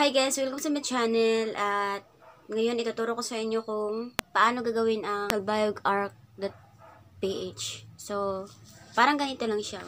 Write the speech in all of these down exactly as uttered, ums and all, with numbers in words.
hi guys! Welcome sa my channel at ngayon ituturo ko sa inyo kung paano gagawin ang kalbayog.arc.ph. So, parang ganito lang siya.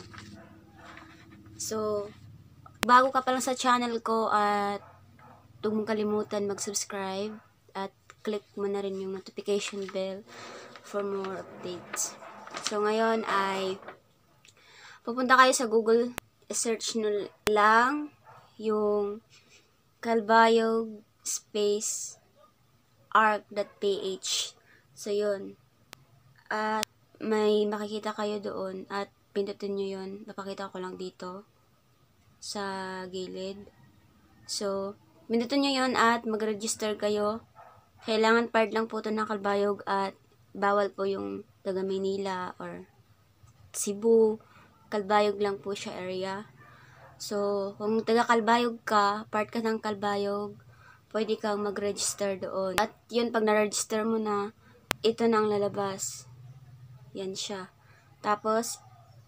So, bago ka pa lang sa channel ko at huwag mong kalimutan mag-subscribe at click mo na rin yung notification bell for more updates. So, ngayon ay pupunta kayo sa Google, search nyo lang yung kalbayog space arc.ph. So, yun. At may makikita kayo doon at pindutin nyo yun. Napakita ko lang dito sa gilid. So, pindutin nyo yun at mag-register kayo. Kailangan part lang po ito ng kalbayog at bawal po yung taga Manila or Cebu. Kalbayog lang po siya area. So, kung taga Kalbayog ka, part ka ng Kalbayog, pwede kang mag-register doon. At yun, pag na-register mo na, ito na ang lalabas. Yan siya. Tapos,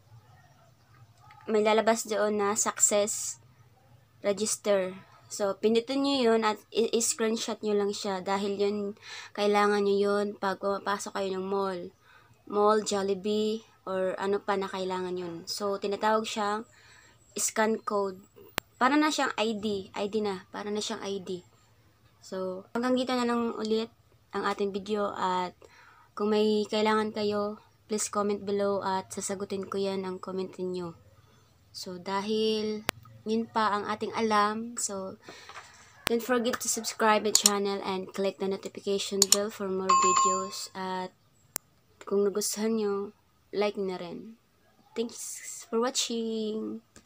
may lalabas doon na success register. So, pindutin nyo yun at i-screenshot nyo lang siya dahil yun, kailangan nyo yun pag pumapasok kayo ng mall. Mall, Jollibee, or ano pa na kailangan yun. So, tinatawag siyang scan code. Para na siyang I D. I D na. Para na siyang I D. So, hanggang dito na lang ulit ang ating video at kung may kailangan kayo, please comment below at sasagutin ko yan ang comment niyo. So, dahil yun pa ang ating alam. So, don't forget to subscribe my channel and click the notification bell for more videos. At kung nagustuhan nyo, like na rin. Thanks for watching.